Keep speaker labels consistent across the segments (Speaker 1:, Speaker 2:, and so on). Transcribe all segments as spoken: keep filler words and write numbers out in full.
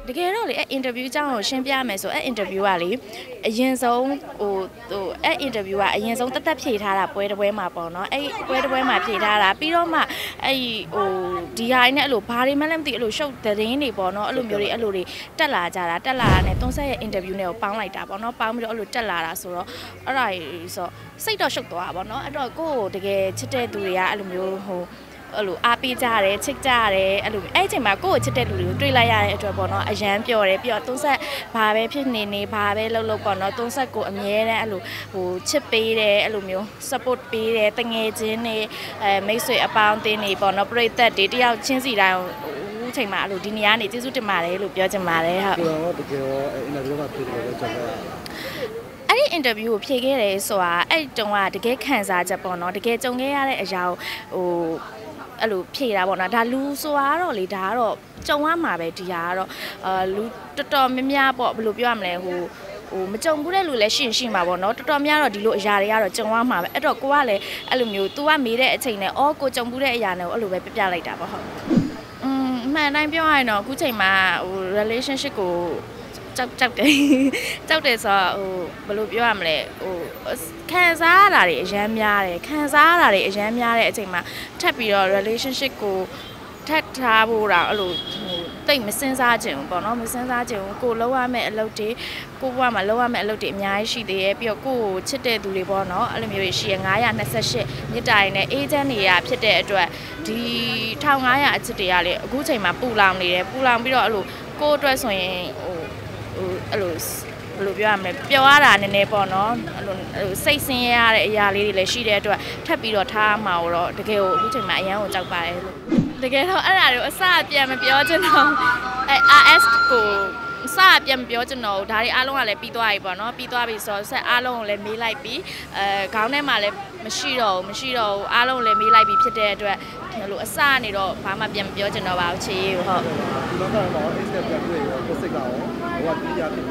Speaker 1: တကယ်တော့လေအဲ့ interview အကြောင်းကိုရှင်းပြမယ်ဆိုအဲ့ interview ကလေအရင်ဆုံးဟိုဟိုအဲ့ interview ကအရင်ဆုံးတက်တက်ဖြေထားတာပွဲတစ်ပွဲမှာပေါ့နော်အဲ့ပွဲတစ်ပွဲမှာဖြေထားတာပြီးတော့မှအဲ့ဟိုဒီဟာနဲ့အဲ့လိုဘာတွေမှလည်းမသိအဲ့လိုရှုပ်သတင်းတွေပေါ့နော်အဲ့လိုမျိုးတွေအဲ့လိုတွေတက်လာကြတာတက်လာတာနဲ့သုံးဆက်ရဲ့ interview နဲ့ကိုပေါင်းလိုက်တာပေါ့နော်ပေါင်းပြီးတော့အဲ့လိုတက်လာတာဆိုတော့အဲ့ဒါဆိုစိတ်တော့ရှုပ်သွားတာပေါ့နော်အဲ့တော့ကိုယ့်ကိုတကယ်ချစ်တဲ့သူတွေကအဲ့လိုမျိုးဟိုအဲ့လိုအားပေးကြရတယ်ချစ်ကြရတယ်အဲ့လိုအဲ့အချိန်မှာကိုယ့်ကိုချစ်တဲ့လူတွေကိုတွေ့လိုက်ရတဲ့အတွက်ပေါ့နော်အရန်ပျော်တယ်ပြီးတော့သုံးဆက်ဘာပဲဖြစ်နေနေဘာပဲလုပ်လုပ်ပေါ့နော်သုံးဆက်ကိုအမြဲတမ်းအဲ့လိုဟိုချစ်ပေးတယ်အဲ့လိုမျိုး support ပေးတယ်တငယ်ချင်းတွေအဲမိတ်ဆွေအပေါင်းအသင်းတွေပေါ့နော်ပရိသတ်တွေတယောက်ချင်းစီတိုင်းဦးချိန်မှာအဲ့လိုဒီနေရာနေကျေးဇူးတင်ပါတယ်လို့ပြောချင်ပါတယ်ဟုတ်
Speaker 2: ကိုရောတကယ်ရောအင်တာဗျူးကဖြစ်တယ်လို့ကျွန်တော်
Speaker 1: အဲ့ဒီ interview ကိုဖြေခဲ့တယ်ဆိုတာအဲ့တုန်းကတကယ်ခံစားချက်ပေါ့နော်တကယ်ကြုံခဲ့ရတဲ့အရာဟိုအဲ့လိုဖြေတာပေါ့နော်ဒါလူဆိုတာတော့လေဒါကတော့ကြုံရမှာပဲဒီဟာကတော့အာလူတော်တော်များများပေါ့ဘယ်လိုပြောရမလဲဟိုဟိုမကြုံဘူးတဲ့လူလည်းရှင်းရှင်းမှာပေါ့နော်တော်တော်များတော့ဒီလိုအရာတွေကတော့ကြုံရမှာပဲအဲ့တော့ကိုကလည်းအဲ့လိုမျိုး तू ကမေးတဲ့အချိန်နဲ့အော်ကိုကြုံဘူးတဲ့အရာနဲ့အဲ့လိုပဲပြပြလိုက်တာပေါ့ဟုတ်อืมအမှန်တိုင်းပြောရရင်တော့အခုချိန်မှာဟို relationship ကိုကြောက်ကြောက်တယ်ကြောက်တယ်ဆိုတော့ဟိုဘယ်လိုပြောရမလဲဟိုခံစားရတာတွေအများများတယ်ခံစားရတာတွေအများများတဲ့အချိန်မှာထပ်ပြီးတော့ relationship ကိုထပ်ထားဖို့တော့အဲ့လိုဟိုတိတ်မစင်စားချင်ဘူးပေါ့နော်မစင်စားချင်ဘူးကိုလောက်ရမယ့်အလုပ်တွေကိုဘဝမှာလောက်ရမယ့်အလုပ်တွေအများကြီးရှိသေးရဲ့ပြီးတော့ကိုကိုချစ်တဲ့သူတွေပေါ့နော်အဲ့လိုမျိုးတွေရှိရnine hundred twenty-eightမြစ်တိုင်နဲ့အေဂျင့်တွေကဖြစ်တဲ့အတွက်ဒီone thousand five hundredအချစ်တွေကလေအခုချိန်မှာပူလောင်နေတယ်ပူလောင်ပြီးတော့အဲ့လိုကိုအတွက်ဆိုရင်ဟိုဟိုအဲ့လိုဘယ်လိုပြောရမလဲပျော်ရတာနည်းနည်းပေါ့နော်အဲ့လိုစိတ်ဆင်းရဲရတဲ့အရာလေးတွေလည်းရှိတဲ့အတွက်ထပ်ပြီးတော့ထားမှာတော့တကယ်ကိုအခုချိန်မှာအရန်ကိုကြောက်ပါတယ်လို့တကယ်တော့အဲ့ဒါတွေကိုအစပြန်မပြောချင်တော့အဲ R S ကိုအစပြန်မပြောချင်တော့ဒါတွေအားလုံးကလည်းပြီးသွားပြီပေါ့နော်ပြီးသွားပြီဆိုတော့ဆက်အားလုံးကိုလည်းမေးလိုက်ပြီးအဲခေါင်းထဲမှာလည်းမရှိတော့ဘူးမရှိတော့ဘူးအားလုံးလည်းမေးလိုက်ပြီးဖြစ်တဲ့အတွက်ဒီလိုအစနေတော့ဘာမှပြန်မပြောချင်တော့ပါဘူးချေဟုတ်
Speaker 2: ဒီတော့တော့ X နဲ့ပြန်တွေ့ရောကိုစိတ်ကရောဟိုကပြီးရတယ်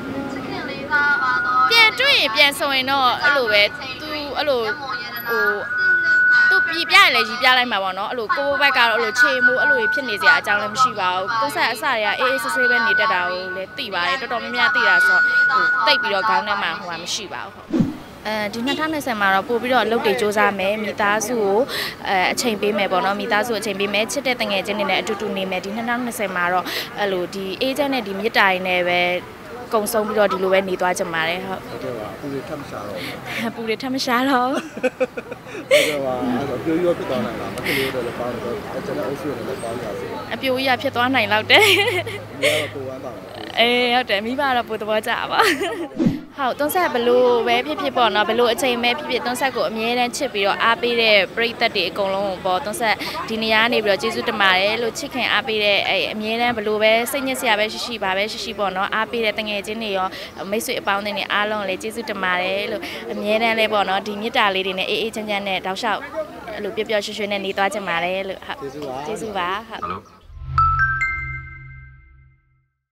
Speaker 1: ပြန်တွေ့ရင်ပြန်ဆိုရင်တော့အဲ့လိုပဲသူအဲ့လိုဟိုသူပြပြရလဲရီပြလိုက်မှာပေါ့နော်အဲ့လိုကိုဘက်ကတော့အဲ့လိုခြေမိုးအဲ့လိုဖြစ်နေစရာအကြောင်းလည်းမရှိပါဘူးကိုဆက်အစတွေကအေးအေးဆေးဆေးပဲနေတတ်တာကိုလည်းသိပါတယ်တော်တော်များများသိတာဆိုဟိုတိတ်ပြီးတော့ခေါင်းထဲမှာဟိုကမရှိပါဘူးအဲဒီtwo thousand twentyမှာတော့ပို့ပြီးတော့အလုပ်တွေစူးစမ်းမယ်မိသားစုကိုအဲအချိန်ပေးမယ်ပေါ့နော်မိသားစုအချိန်ပေးမယ်ချစ်တဲ့တငယ်ချင်းတွေနဲ့အတူတူနေမယ်ဒီtwo thousand twentyမှာတော့အဲ့လိုဒီ agent နဲ့ဒီမြစ်တိုင်နဲ့ပဲကုံဆုံးပြီးတော့ဒီလိုပဲနေသွားကြမှာလေဟုတ်
Speaker 2: ဟုတ်ကဲ့ပါပူတွေထပ်မရှာတော့
Speaker 1: ပူတွေထပ်မရှာတော့
Speaker 2: ဟုတ်ကဲ့ပါအဲ့တော့ပြိုးရောဖြစ်သွားနိုင်လားမကလေးတွေလည်းပေါင်းတော့ကျွန်တော်အုပ်စုတွေလည်းပေါင်းရစီ
Speaker 1: အပြိုကြီးကဖြစ်သွားနိုင်လောက်တယ်
Speaker 2: မိကတော့ပိုဝမ်းပါပါ
Speaker 1: အေးဟုတ်တယ်မိဘတော့ပိုသဘောကျပါဟုတ်သုံးဆက်ဘလို့ပဲဖြစ်ဖြစ်ပေါ့နော်ဘလို့အချိန်ပဲဖြစ်ဖြစ်သုံးဆက်ကိုအမြဲတမ်းချစ်ပြီးတော့အားပေးတဲ့ပရိသတ်တွေအကုန်လုံးပေါ့သုံးဆက်ဒီနေရာနေပြီးတော့ကျေးဇူးတင်ပါတယ်လို့ချစ်ခင်အားပေးတဲ့အဲအမြဲတမ်းဘလို့ပဲစိတ်ညစ်စရာပဲရှိရှိပါပဲရှိရှိပေါ့နော်အားပေးတဲ့တငယ်ချင်းတွေရောမိတ်ဆွေအပေါင်းအသင်းတွေအားလုံးလည်းကျေးဇူးတင်ပါတယ်လို့အမြဲတမ်းလေးပေါ့နော်ဒီမြစ်တာလေးတွေနဲ့အေးအေးချမ်းချမ်းနဲ့တောက်လျှောက်အဲ့လိုပျော်ပျော်ရွှင်ရွှင်နဲ့နေသွားကြပါတယ်လို့ဟုတ်ကျေးဇူးပါကျေးဇူးပါဟုတ်